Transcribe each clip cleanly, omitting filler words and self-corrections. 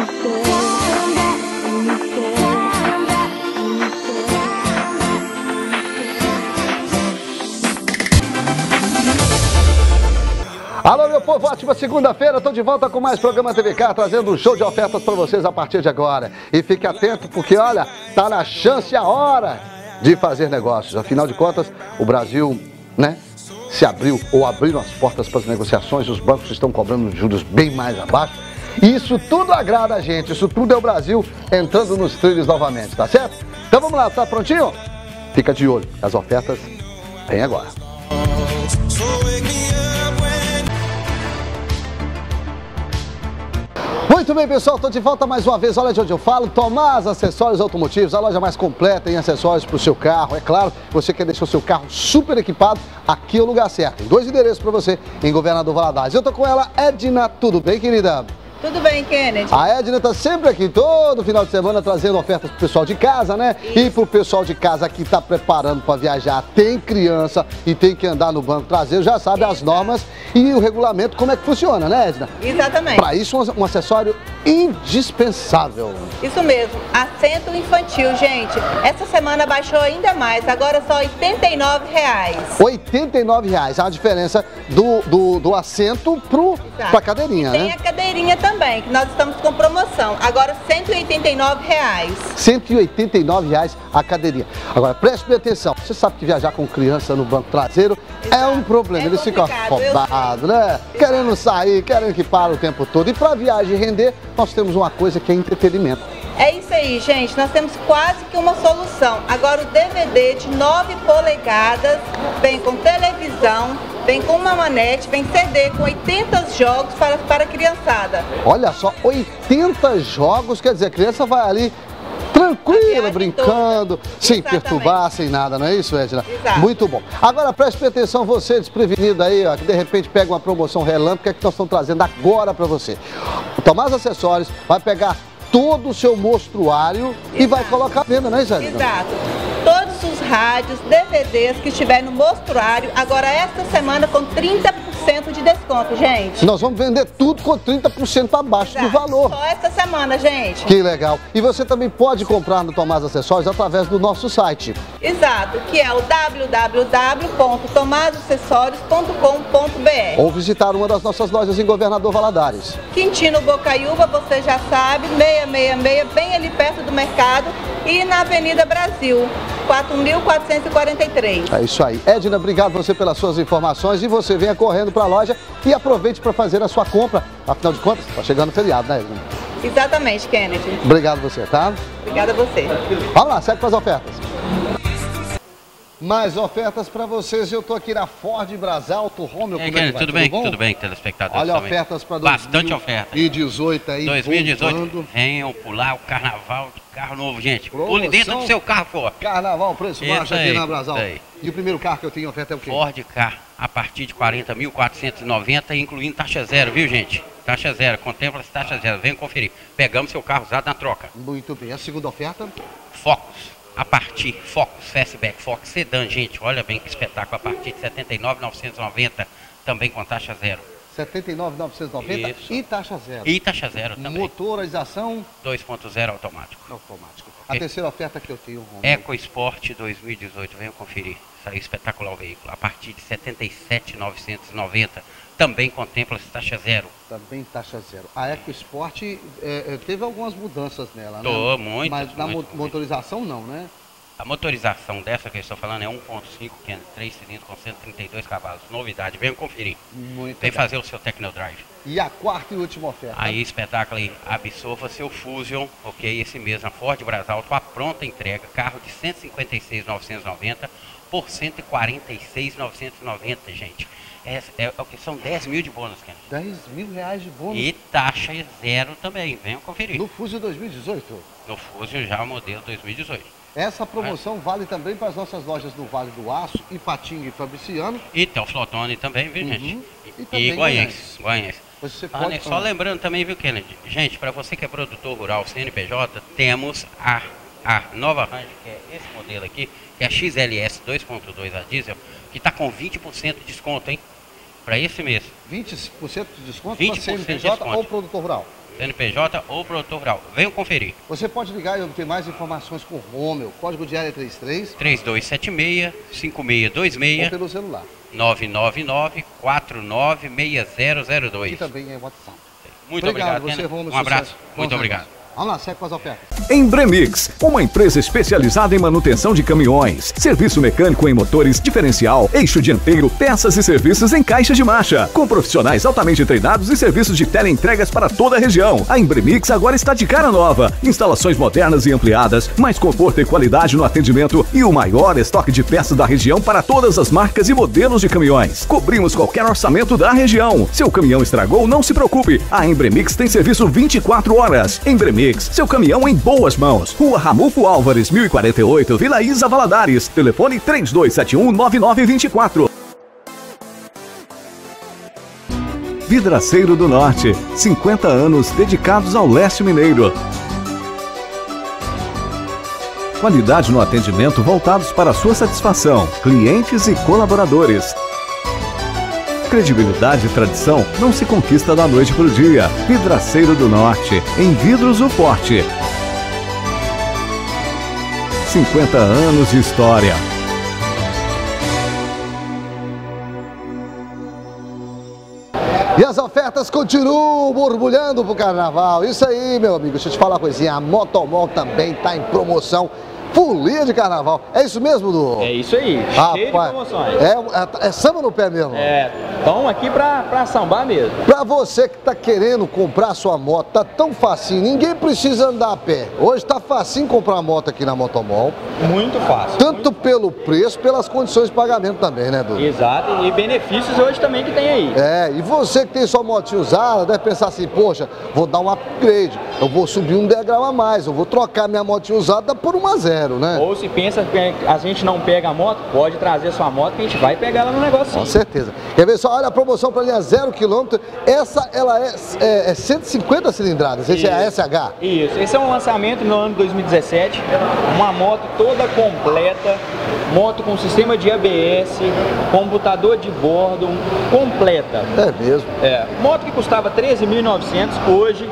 Alô, meu povo, ótima segunda-feira, estou de volta com mais programa TVK, trazendo um show de ofertas para vocês a partir de agora. E fique atento porque, olha, tá na chance a hora de fazer negócios. Afinal de contas, o Brasil, né, se abriu ou abriram as portas para as negociações, os bancos estão cobrando juros bem mais abaixo. E isso tudo agrada a gente, isso tudo é o Brasil entrando nos trilhos novamente, tá certo? Então vamos lá, tá prontinho? Fica de olho, as ofertas vêm agora. Muito bem, pessoal, estou de volta mais uma vez. Olha de onde eu falo, Tomás Acessórios Automotivos, a loja mais completa em acessórios para o seu carro. É claro, você quer deixar o seu carro super equipado, aqui é o lugar certo. Tem 2 endereços para você em Governador Valadares. Eu estou com ela, Edna. Tudo bem, querida? Tudo bem, Kennedy. A Edna está sempre aqui, todo final de semana, trazendo ofertas para o pessoal de casa, né? Isso. E para o pessoal de casa que está preparando para viajar, tem criança e tem que andar no banco traseiro, já sabe as normas e o regulamento, como é que funciona, né, Edna? Exatamente. Para isso, um acessório indispensável. Isso mesmo, assento infantil, gente. Essa semana baixou ainda mais, agora só R$ 89. R$ 89, é a diferença do assento para a cadeirinha, né? Tem a cadeirinha também, que nós estamos com promoção. Agora R$ 189. R$ 189 a cadeirinha. Agora, preste bem atenção. Você sabe que viajar com criança no banco traseiro é um problema. Eles ficam afobados, né? Querendo sair, querendo que pare o tempo todo. E para a viagem render, nós temos uma coisa que é entretenimento. É isso aí, gente. Nós temos quase que uma solução. Agora o DVD de 9 polegadas vem com televisão, vem com uma manete, vem CD com 80 jogos para a criançada. Olha só, 80 jogos, quer dizer, a criança vai ali tranquila, brincando, sem perturbar, sem nada, não é isso, Edna? Exato. Muito bom. Agora preste atenção, você desprevenido aí, ó, que de repente pega uma promoção relâmpago, que nós estamos trazendo agora para você. O Tomás Acessórios vai pegar todo o seu mostruário e vai colocar à venda, não é isso, Edna? Exato. Todos os rádios, DVDs que estiver no mostruário, agora esta semana com 30% de desconto, gente. Nós vamos vender tudo com 30% abaixo do valor. Só esta semana, gente. Que legal. E você também pode comprar no Tomás Acessórios através do nosso site. Exato, que é o www.tomasacessorios.com.br. Ou visitar uma das nossas lojas em Governador Valadares. Quintino Bocaiúva, você já sabe, 666, bem ali perto do mercado, e na Avenida Brasil, 4.443. É isso aí. Edna, obrigado você pelas suas informações e você venha correndo para a loja e aproveite para fazer a sua compra. Afinal de contas, está chegando o feriado, né, Edna? Exatamente, Kennedy. Obrigado você, tá? Obrigada a você. Vamos lá, segue para as ofertas. Mais ofertas para vocês. Eu tô aqui na Ford Brasalto Romeo. Tudo bem? Tudo bem, telespectadores. Olha, também. ofertas para bastante oferta. 2018 aí. 2018. Venham pular o carnaval de carro novo, gente. Promoção, pule dentro do seu carro, Ford. Carnaval, preço baixo aqui na Brasalto. E o primeiro carro que eu tenho em oferta é o quê? Ford Ka, a partir de 40.490, incluindo taxa zero, viu, gente? Taxa zero, contempla essa taxa zero. Venham conferir. Pegamos seu carro usado na troca. Muito bem. A segunda oferta? Focus. A partir, Focus, Fastback, Focus Sedan, gente, olha bem que espetáculo, a partir de 79.990, também com taxa zero. 79.990 e taxa zero. E taxa zero também. Motorização 2.0 automático. Automático. A terceira oferta que eu tenho, Romeo. EcoSport 2018, venham conferir. Saiu espetacular o veículo, a partir de 77.990, também contempla essa taxa zero. Também taxa zero. A EcoSport teve algumas mudanças nela, né? Muito. Mas na motorização não, né? A motorização dessa que eu estou falando é 1.5, que é 3 cilindros com 132 cavalos. Novidade, venham conferir. Muito Vem legal. fazer o seu Tecnodrive. E a quarta e última oferta? Aí, espetáculo aí, absorva seu Fusion, ok? Esse mesmo, a Ford Brasalto, a pronta entrega, carro de 156.990 por 146.990, gente. O que são 10 mil de bônus, Kennedy. 10 mil reais de bônus. E taxa zero também, venham conferir. No Fusion 2018? No Fusion já, modelo 2018. Essa promoção vale também para as nossas lojas do Vale do Aço, Ipatinga e Fabriciano. E Teoflotone também, viu, gente? E Goiás. Você pode... Só lembrando também, viu, Kennedy? Gente, para você que é produtor rural, CNPJ, temos a nova Ranger, que é esse modelo aqui, que é a XLS 2.2 a diesel, que está com 20% de desconto, hein? para esse mês. 20% de desconto 20% para CNPJ ou produtor rural? CNPJ ou produtor rural. Venham conferir. Você pode ligar e obter mais informações com o Rômel. Código de área 33. 3276-5626. Ou pelo celular. 999-496002. E também é WhatsApp. Muito obrigado. Você, Rômel. Um abraço. Muito obrigado. Vamos lá, segue com as ofertas. Embremix, uma empresa especializada em manutenção de caminhões, serviço mecânico em motores, diferencial, eixo dianteiro, peças e serviços em caixas de marcha, com profissionais altamente treinados e serviços de teleentregas para toda a região. A Embremix agora está de cara nova, instalações modernas e ampliadas, mais conforto e qualidade no atendimento e o maior estoque de peças da região para todas as marcas e modelos de caminhões. Cobrimos qualquer orçamento da região. Seu caminhão estragou, não se preocupe, a Embremix tem serviço 24 horas. Embremix, seu caminhão em boas mãos. Rua Ramulfo Álvares, 1048, Vila Isa, Valadares. Telefone 3271-9924. Vidraceiro do Norte, 50 anos dedicados ao leste mineiro. Qualidade no atendimento voltados para a sua satisfação, clientes e colaboradores. Credibilidade e tradição não se conquista da noite para o dia. Vidraceiro do Norte, em vidros o forte. 50 anos de história. E as ofertas continuam borbulhando pro carnaval. Isso aí, meu amigo. Deixa eu te falar uma coisinha. A Motomol também está em promoção. Folia de carnaval. É isso mesmo, Du? É isso aí, cheio de promoções. É samba no pé mesmo. Estão aqui pra sambar mesmo. Pra você que tá querendo comprar sua moto, tá tão facinho, ninguém precisa andar a pé. Hoje tá facinho comprar uma moto aqui na Motomol. Muito fácil. Tanto pelo preço, pelas condições de pagamento também, né, Du? Exato, e benefícios hoje também que tem aí. E você que tem sua motinha usada, deve pensar assim, poxa, vou dar um upgrade, eu vou subir um degrau a mais, eu vou trocar minha motinha usada por uma zero. Né? Ou se pensa que a gente não pega a moto, pode trazer a sua moto que a gente vai pegar ela no negocinho. Com certeza. Quer ver só? Olha a promoção para linha 0 km. Essa, ela é 150 cilindradas. Esse é a SH? Isso. Esse é um lançamento no ano de 2017. Uma moto toda completa. Moto com sistema de ABS, computador de bordo, completa. É mesmo? Moto que custava R$13.900, hoje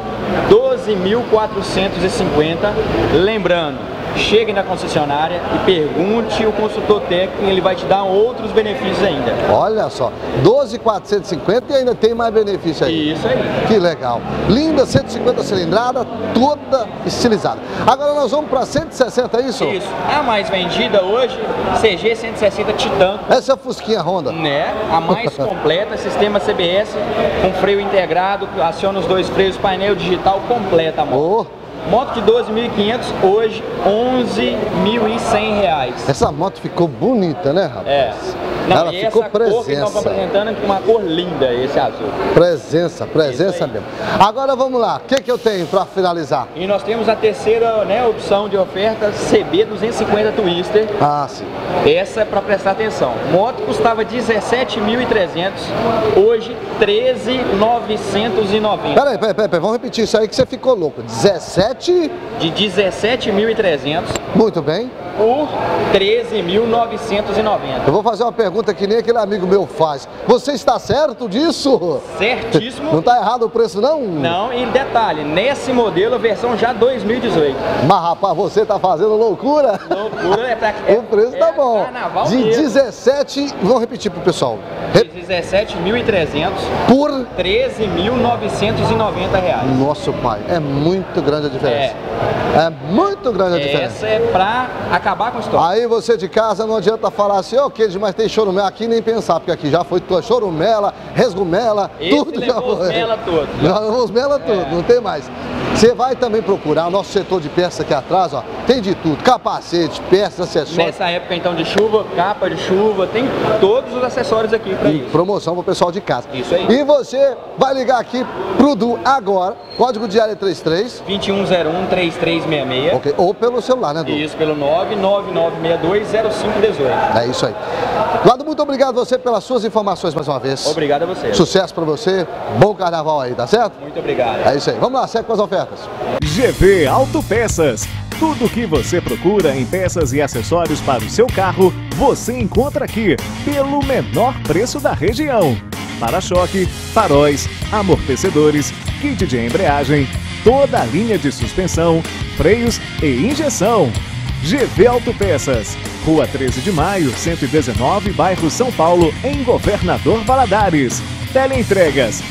R$12.450. Lembrando, chegue na concessionária e pergunte o consultor técnico, ele vai te dar outros benefícios ainda. Olha só, 12.450 e ainda tem mais benefício aí. Isso aí. Que legal. Linda, 150 cilindrada, toda estilizada. Agora nós vamos para 160, é isso? Isso. A mais vendida hoje, CG 160 Titan. Essa é a Fusquinha Honda. Né? A mais completa, sistema CBS com freio integrado, aciona os dois freios, painel digital completa a moto. Moto de 12.500, hoje R$11.100. Essa moto ficou bonita, né, rapaz? Não, ela ficou presença. Cor que nós estamos apresentando é uma cor linda, esse azul. Presença mesmo. Agora vamos lá, o que eu tenho para finalizar? E nós temos a terceira, né, opção de oferta, CB 250 Twister. Sim. Essa é para prestar atenção. Moto custava R$17.300, hoje R$13.990. Peraí, vamos repetir isso aí que você ficou louco. 17? De 17.300. Muito bem. Por 13.990. Eu vou fazer uma pergunta que nem aquele amigo meu faz. Você está certo disso? Certíssimo. Não está errado o preço, não? Não, e detalhe, nesse modelo, a versão já 2018. Mas, rapaz, você está fazendo loucura? Loucura é pra... O preço tá bom. Carnaval de mesmo. 17, vamos repetir pro pessoal. De 17.300 por R$13.990. Nosso pai, é muito grande a diferença. É muito grande a diferença. Essa é pra acabar com o estoque. Aí você de casa não adianta falar assim, ok, mas tem chorumela aqui, nem pensar, porque aqui já foi tua chorumela, resgumela, tudo já foi. Os mela todos. Já levou os mela todos, não tem mais. Você vai também procurar o nosso setor de peças aqui atrás, ó, tem de tudo, capacete, peças, acessórios. Nessa época então de chuva, capa de chuva, tem todos os acessórios aqui para isso. Promoção pro pessoal de casa. Isso aí. E você vai ligar aqui pro Du agora, código de área 33 2101-3366. Ok, ou pelo celular, né, Du? Isso, pelo 999620518. É isso aí. Lado, muito obrigado a você pelas suas informações mais uma vez. Obrigado a você. Sucesso pra você, bom carnaval aí, tá certo? Muito obrigado. É isso aí, vamos lá, segue com as ofertas. GV Autopeças. Tudo o que você procura em peças e acessórios para o seu carro, você encontra aqui, pelo menor preço da região. para-choque, faróis, amortecedores, kit de embreagem, toda a linha de suspensão, freios e injeção. GV Autopeças, Rua 13 de Maio, 119, bairro São Paulo, em Governador Valadares. Teleentregas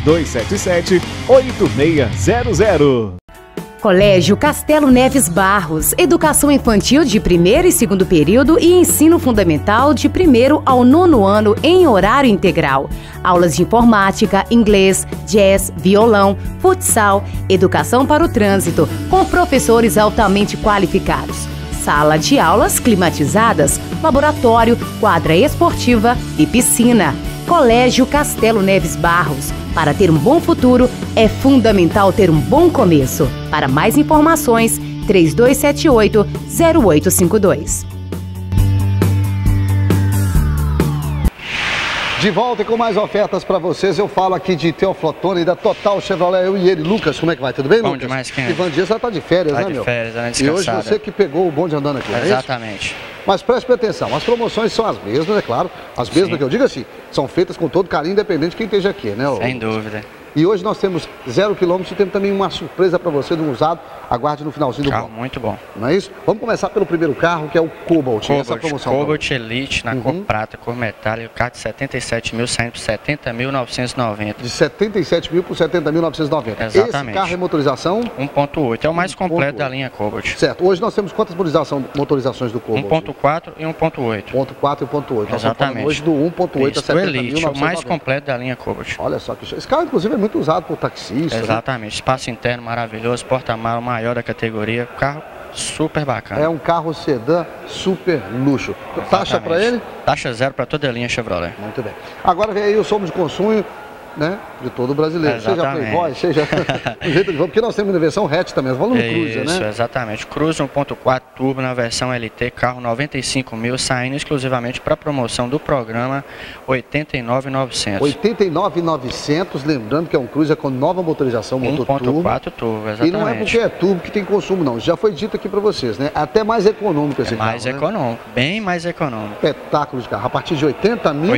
3277-8600. Colégio Castelo Neves Barros, educação infantil de primeiro e segundo período e ensino fundamental de 1º ao 9º ano em horário integral. Aulas de informática, inglês, jazz, violão, futsal, educação para o trânsito, com professores altamente qualificados. Sala de aulas climatizadas, laboratório, quadra esportiva e piscina. Colégio Castelo Neves Barros. Para ter um bom futuro, é fundamental ter um bom começo. Para mais informações, 3278-0852. De volta e com mais ofertas para vocês, eu falo aqui de Teoflotone e da Total Chevrolet, eu e ele. Lucas, como é que vai? Tudo bem, Lucas? Bom demais, quem é? Ivan Dias já tá de férias, né, meu? Tá de férias, né? E hoje você que pegou o bonde andando aqui, não é isso? Exatamente. Mas preste atenção, as promoções são as mesmas, é claro. As mesmas que eu digo assim, são feitas com todo carinho, independente de quem esteja aqui, né? Sem dúvida. E hoje nós temos 0 km e temos também uma surpresa para você de um usado. Aguarde no finalzinho do Carro bloco. muito bom. Não é isso? Vamos começar pelo primeiro carro, que é o Cobalt. Essa promoção. Cobalt Elite na cor prata, cor metálica, carro de 77 mil, saindo por 70.990. De 77 mil por 70.990. Exatamente. Esse carro é motorização? 1.8, é o mais completo da linha Cobalt. Certo. Hoje nós temos quantas motorizações do Cobalt? 1.4 e 1.8. 1.4 e 1.8. Nós Exatamente. hoje do 1.8 a 70.990. O Elite, o mais completo da linha Cobalt. Olha só que show. Esse carro, inclusive, é muito usado por taxistas. Exatamente. Né? Espaço interno maravilhoso, porta-malas maior da categoria. Carro super bacana. É um carro sedã super luxo. Exatamente. Taxa para ele? Taxa zero para toda a linha Chevrolet. Muito bem. Agora vem aí o somos de consumo, né, de todo brasileiro. Exatamente. Seja Playboy, seja do jeito de porque nós temos na versão hatch também, nós falamos no Cruiser, né? Isso, exatamente. Cruiser 1.4 turbo na versão LT, carro 95 mil, saindo exclusivamente para promoção do programa 89.900. 89.900, lembrando que é um Cruiser com nova motorização, motor turbo. 1.4 turbo, exatamente. E não é porque é turbo que tem consumo não, já foi dito aqui para vocês, né? Até mais econômico esse carro, mais econômico, né? Bem mais econômico. Espetáculo de carro, a partir de 80 mil...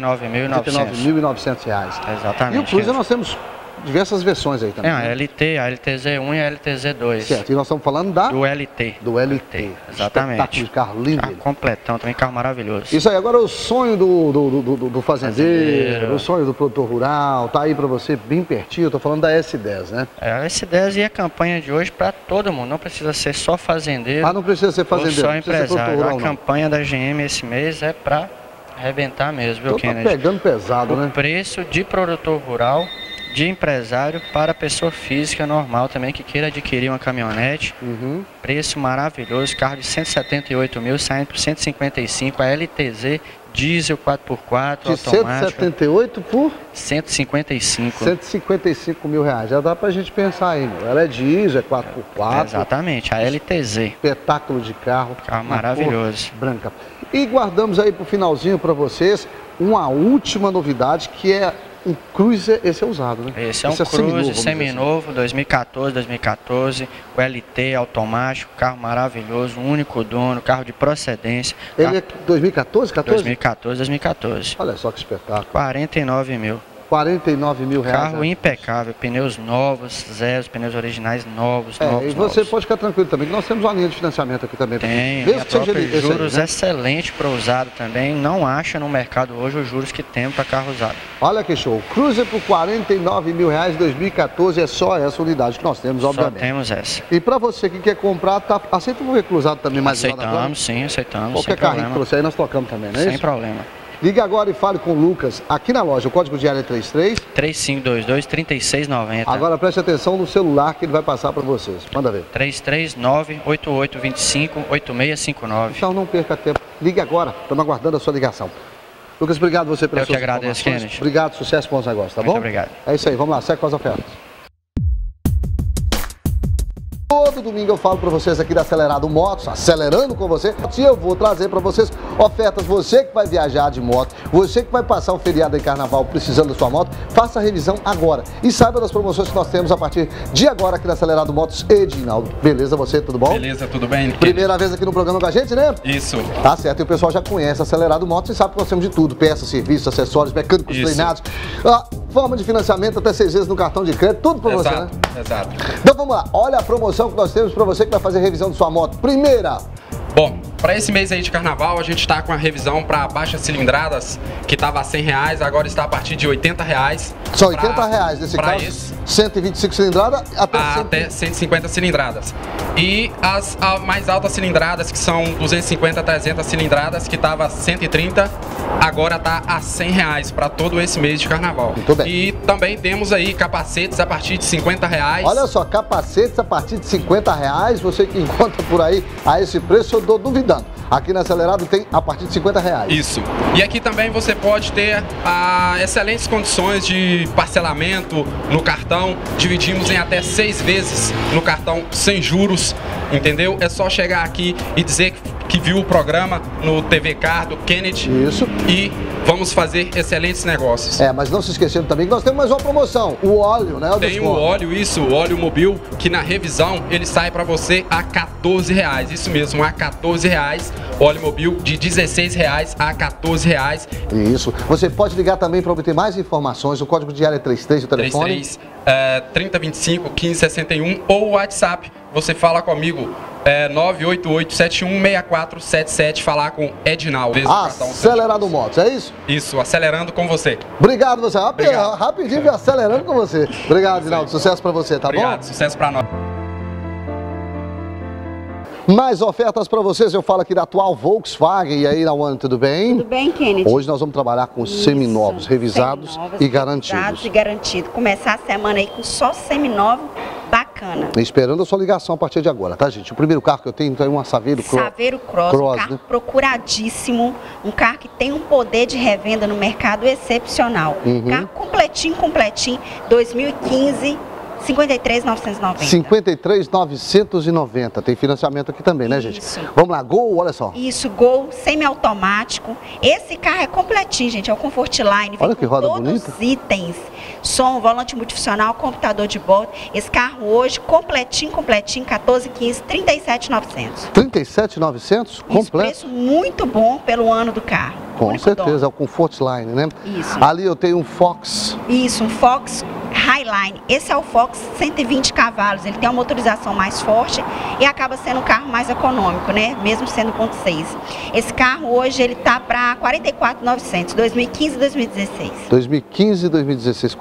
89.900 reais. Exatamente. E o Cruiser nós temos diversas versões aí também. É, a LT, a LTZ1 e a LTZ2. Certo, e nós estamos falando do LT. Do LT. Exatamente. Espetáculo de carro lindo. Carro completão, também carro maravilhoso. Isso aí, agora o sonho do fazendeiro, o sonho do produtor rural, tá aí para você bem pertinho, eu tô falando da S10, né? É, a S10 e a campanha de hoje para todo mundo, não precisa ser só fazendeiro. Ah, não precisa ser fazendeiro, ou só empresário. rural, a campanha da GM esse mês é para arrebentar mesmo, viu, então Kennedy? Tá pegando pesado, né? O preço de produtor rural, de empresário para pessoa física normal também que queira adquirir uma caminhonete. Preço maravilhoso, carro de 178 mil, saindo por 155, a LTZ diesel 4x4, de automática. 178 por? 155. 155 mil reais. Já dá pra gente pensar aí, meu. Ela é diesel, é 4x4. Exatamente, a LTZ. Espetáculo de carro. Carro maravilhoso. Branca. E guardamos aí pro finalzinho para vocês uma última novidade que é um Cruiser, esse é usado, né? Esse é um Cruiser seminovo, 2014, o LT automático, carro maravilhoso, único dono, carro de procedência. Ele é 2014, 2014. Olha só que espetáculo. 49 mil. 49 mil reais. Carro impecável, pneus novos, zeros, pneus originais novos, e você pode ficar tranquilo também, que nós temos uma linha de financiamento aqui também. Tem, mesmo que seja juros aí, né? excelente para usado também, não acha no mercado hoje os juros que tem para carro usado. Olha que show, Cruiser por 49 mil reais, 2014, é só essa unidade que nós temos, obviamente. Só temos essa. E para você que quer comprar, aceita um reclusado também mais aceitamos, sim, aceitamos. Qualquer carrinho que trouxer aí nós tocamos também, não é sem isso? problema. Ligue agora e fale com o Lucas aqui na loja. O código de área é 3522-3690. Agora preste atenção no celular que ele vai passar para vocês. Manda ver. 339-8825-8659. Então não perca tempo. Ligue agora. Estamos aguardando a sua ligação. Lucas, obrigado você pela sua informação. Eu que agradeço, Kennedy. Obrigado, sucesso com os negócios, tá bom? Muito obrigado. É isso aí, vamos lá, segue com as ofertas. Todo domingo eu falo para vocês aqui da Acelerado Motos, acelerando com você, e eu vou trazer para vocês ofertas. Você que vai viajar de moto, você que vai passar o feriado em carnaval precisando da sua moto, faça a revisão agora e saiba das promoções que nós temos a partir de agora aqui na Acelerado Motos. Edinaldo, beleza você? Tudo bom? Beleza, tudo bem? Primeira vez aqui no programa com a gente, né? Isso. Tá certo, e o pessoal já conhece a Acelerado Motos e sabe que nós temos de tudo, peças, serviços, acessórios, mecânicos treinados, forma de financiamento até 6 vezes no cartão de crédito, tudo para você, né? Exato. Então vamos lá, olha a promoção que nós temos para você que vai fazer a revisão de sua moto. Primeira. Bom, para esse mês aí de carnaval, a gente está com a revisão para baixas cilindradas, que estava a R$100, agora está a partir de R$80. Só R$80 nesse caso? Esse. 125 cilindradas até 150 cilindradas. E as mais altas cilindradas, que são 250 a 300 cilindradas, que estava a 130, agora está a R$100 para todo esse mês de carnaval. Muito bem. E também temos aí capacetes a partir de R$50. Olha só, capacetes a partir de R$50, você que encontra por aí a esse preço, eu tô duvidando. Aqui na Acelerado tem a partir de R$50. Isso. E aqui também você pode ter excelentes condições de parcelamento no cartão. Dividimos em até 6 vezes no cartão sem juros, entendeu? É só chegar aqui e dizer que viu o programa no TV Car do Kennedy. Isso. E vamos fazer excelentes negócios. Mas não se esquecendo também que nós temos mais uma promoção, o óleo, né? Tem o óleo, o óleo Mobil, que na revisão ele sai para você a R$14. Isso mesmo, a R$14. Óleo Mobil de R$16 a R$14. Isso. Você pode ligar também para obter mais informações. O código de área é 33, o telefone. 3025-1561 ou o WhatsApp. Você fala comigo, 988-716477, falar com Edinaldo. Acelerado Motos, é isso? Isso, acelerando com você. Obrigado, você. Rapidinho, acelerando com você. Obrigado, Edinaldo. Sucesso pra você, tá bom? Obrigado, sucesso pra nós. Mais ofertas para vocês, eu falo aqui da atual Volkswagen. E aí, Nawane, tudo bem? Tudo bem, Kennedy? Hoje nós vamos trabalhar com seminovos, revisados e garantidos. Revisados e garantidos. Começar a semana aí com só seminovo, bacana. Esperando a sua ligação a partir de agora, tá, gente? O primeiro carro que eu tenho é um Saveiro Cross. Saveiro Cross, um carro, né, procuradíssimo, um carro que tem um poder de revenda no mercado excepcional. Carro completinho, 2015, 53.990. 53.990. Tem financiamento aqui também, né, gente? Vamos lá, Gol, olha só. Isso, Gol semiautomático. Esse carro é completinho, gente. É o Comfortline. Olha que roda bonita. Todos os itens. Som, volante multifuncional, computador de bordo. Esse carro hoje, completinho, 1415, 37.900. 37.900? Completo. Preço muito bom pelo ano do carro. Com certeza, é o Comfortline, né? Isso. Ali eu tenho um Fox. Isso, um Fox Highline. Esse é o Fox 120 cavalos. Ele tem uma motorização mais forte e acaba sendo um carro mais econômico, né? Mesmo sendo 1.6. Esse carro hoje ele tá para 44.900, 2015 e 2016. 2015 e 2016,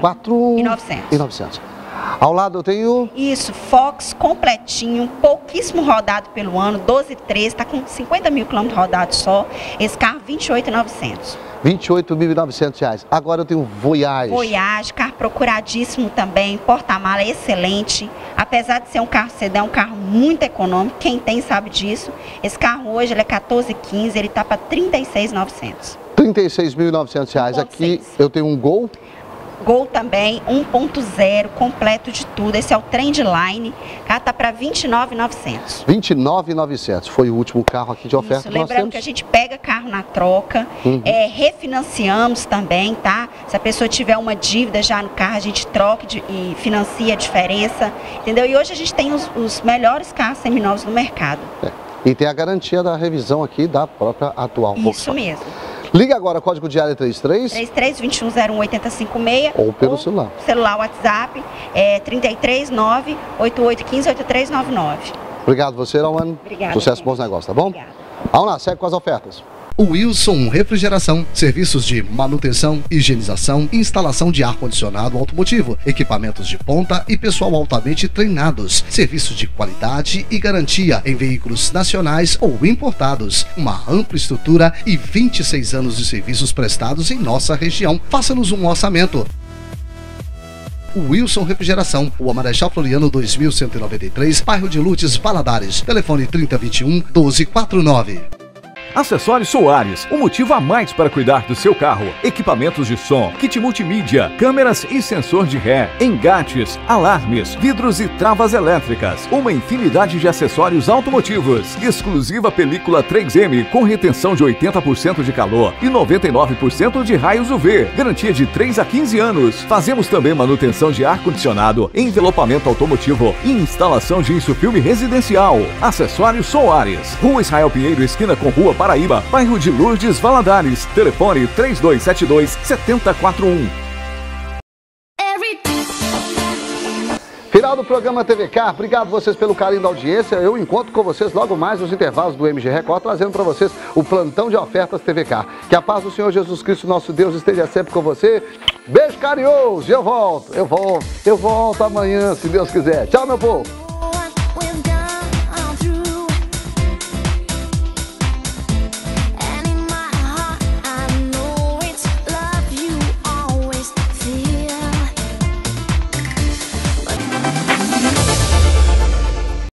44.900. Ao lado eu tenho... Isso, Fox completinho, pouquíssimo rodado pelo ano, 12.3, está com 50 mil quilômetros rodados só. Esse carro, 28.900. 28.900 reais. Agora eu tenho Voyage. Voyage, carro procuradíssimo também, porta-mala excelente. Apesar de ser um carro sedã, é um carro muito econômico. Quem tem sabe disso. Esse carro hoje ele é 14.15, ele está para 36.900. 36.900 reais. Aqui eu tenho um Gol. Gol também, 1.0, completo de tudo. Esse é o Trendline, cara, tá para 29.900. 29.900, foi o último carro aqui de oferta que nós lembrando temos. Que a gente pega carro na troca, refinanciamos também, tá? Se a pessoa tiver uma dívida já no carro, a gente troca e financia a diferença, entendeu? E hoje a gente tem os melhores carros seminovos no mercado. E tem a garantia da revisão aqui da própria atual Volkswagen. Isso mesmo. Liga agora, código de área 33. 33-2101-8056. Ou pelo celular. Celular, WhatsApp, 339-8815-8399. Obrigado você, Nawane. Obrigada. Sucesso, bons negócios, tá bom? Obrigada. Vamos lá, segue com as ofertas. Wilson Refrigeração, serviços de manutenção, higienização e instalação de ar-condicionado automotivo, equipamentos de ponta e pessoal altamente treinados, serviços de qualidade e garantia em veículos nacionais ou importados, uma ampla estrutura e 26 anos de serviços prestados em nossa região. Faça-nos um orçamento. Wilson Refrigeração, Rua Marechal Floriano 2193, bairro de Lourdes, Valadares, telefone 3021-1249. Acessórios Soares, um motivo a mais para cuidar do seu carro. Equipamentos de som, kit multimídia, câmeras e sensor de ré, engates, alarmes, vidros e travas elétricas. Uma infinidade de acessórios automotivos. Exclusiva película 3M com retenção de 80% de calor e 99% de raios UV. Garantia de 3 a 15 anos. Fazemos também manutenção de ar-condicionado, envelopamento automotivo e instalação de insufilme residencial. Acessórios Soares. Rua Israel Pinheiro, esquina com Rua Paraíba, bairro de Lourdes, Valadares. Telefone 3272-7041. Final do programa TV Car. Obrigado vocês pelo carinho da audiência. Eu encontro com vocês logo mais nos intervalos do MG Record, trazendo para vocês o plantão de ofertas TV Car. Que a paz do Senhor Jesus Cristo, nosso Deus, esteja sempre com você. Beijo carinhoso. Eu volto amanhã, se Deus quiser. Tchau, meu povo.